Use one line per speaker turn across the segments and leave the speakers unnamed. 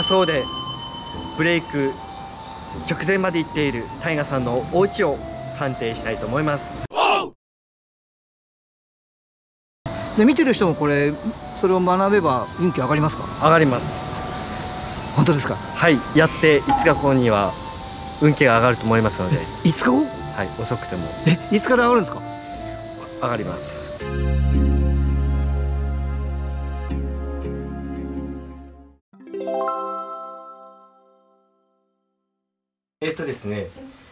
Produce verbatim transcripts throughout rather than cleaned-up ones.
仮想でブレイク直前まで行っているタイガさんのお家を鑑定したいと思います。
で見てる人もこれそれを学べば運気上がりますか？
上がります。
本当ですか？
はい、やっていつかごには運気が上がると思いますので。
いつかご？
はい、遅くても。
え、いつから上がるんですか？
上がります。えっとですね、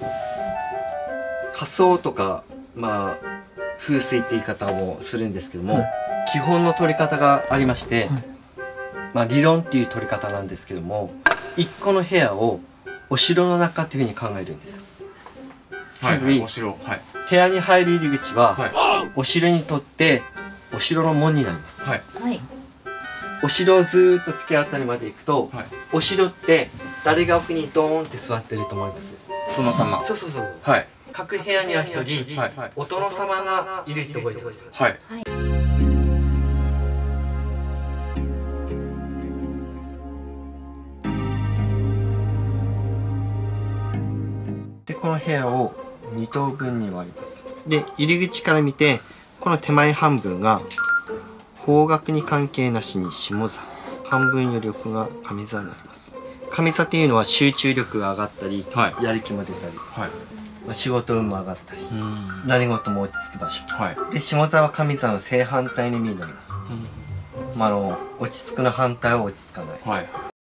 仮想とかまあ風水って言い方もするんですけども、はい、基本の取り方がありまして、はい、まあ理論っていう取り方なんですけども、一個の部屋をお城の中っていうふうに考えるんですよ。つまり、部屋に入る入り口は、はい、お城にとってお城の門になります。はい、お城をずーっと突き当たりまで行くと、はい、お城って誰が奥にドーンって座ってると思います？殿様。そうそうそう。はい。各部屋には一人、はい、お殿様がいるって覚えてください。はい。で、この部屋をに等分に割ります。で、入り口から見て、この手前半分が方角に関係なしに下座、半分余力が上座になります。上座というのは集中力が上がったり、はい、やる気も出たり、はい、まあ仕事運も上がったり、何事も落ち着く場所、はい、で下座は上座の正反対の意味になります。まあ、あの落ち着くの反対は落ち着かない、はい、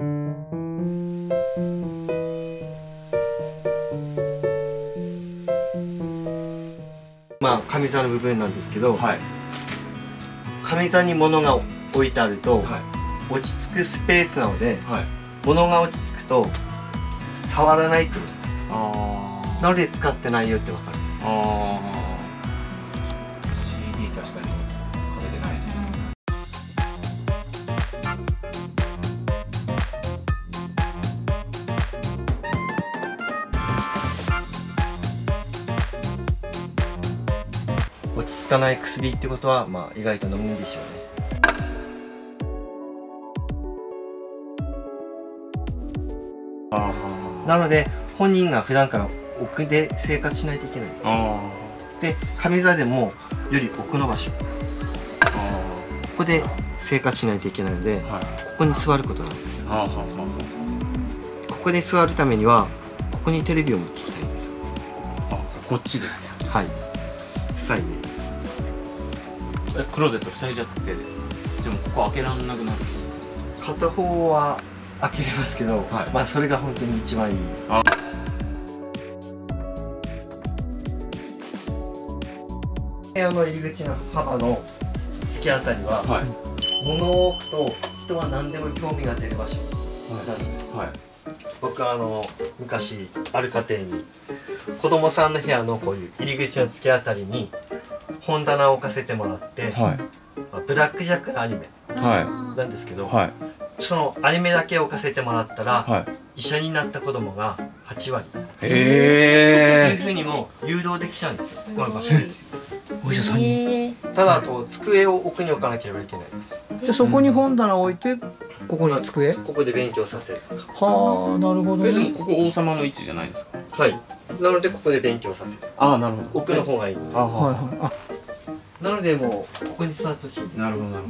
まあ上座の部分なんですけど、はい、上座に物が置いてあると、はい、落ち着くスペースなので、はい、物が落ち着くと触らないってことです。あなので使ってないよって分かるんです。あ シーディー 確かにかけてないね。落ち着かない薬ってことは、まあ、意外と飲むんでしょうね。なので本人が普段から奥で生活しないといけないんです。で上座でもより奥の場所、ここで生活しないといけないので、はい、ここに座ることなんです。ここで座るためにはここにテレビを持ってきたいんですよ。あ、こっちですか？はい、塞いで。え、クローゼット塞いじゃってですね。でもここ開けられなくなる。片方は開けれますけど、はい、まあそれが本当に一番いい。あ部屋の入り口の幅の突き当たりは、はい、物を置くと人は何でも興味が出る場所なんですよ。はいはい、僕はあの昔ある家庭に子供さんの部屋のこういう入り口の突き当たりに本棚を置かせてもらって、はい、まあ、ブラックジャックのアニメなんですけど、はい、そのアニメだけ置かせてもらったら、はい、医者になった子供がはちわりっていうふうにも誘導できちゃうんですよ、この場所に。お医者さんに。ただあと机を奥に置かなければいけないです。
じゃあそこに本棚を置いてここに机？
ここで勉強させる。
はあ、なるほどね。
でもここ王様の位置じゃないですか？
はい。なのでここで勉強させる。ああ、なるほど。奥の方がいい。あ、はいはい。あ、なのでもうここに座ってほしいんです。なるほどなるほ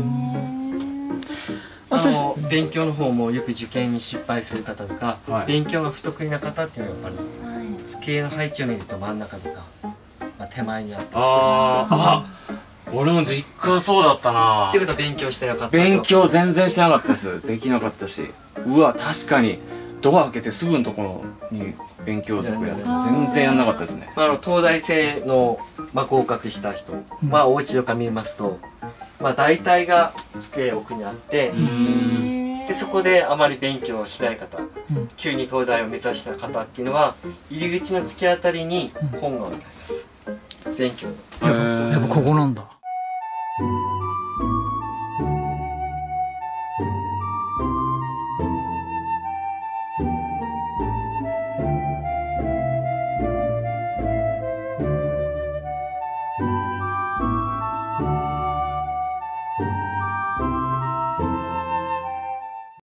ど。あの勉強の方もよく受験に失敗する方とか、はい、勉強が不得意な方っていうのはやっぱり、はい、机の配置を見ると真ん中とか、まあ、手前にあって。あ
あ、俺も実家そうだったな。
っていうことは勉強してなかった。
勉強全然してなかったです。できなかったし、うわ確かにドア開けてすぐのところに勉強机やって全然やんなかったですね。
あの東大生の、まあ、合格した人、うん、まあお家とか見ますと、まあ大体が机奥にあって、でそこであまり勉強しない方、うん、急に東大を目指した方っていうのは入り口の突き当たりに本が置いてあります。勉強の。
やっぱここなんだ。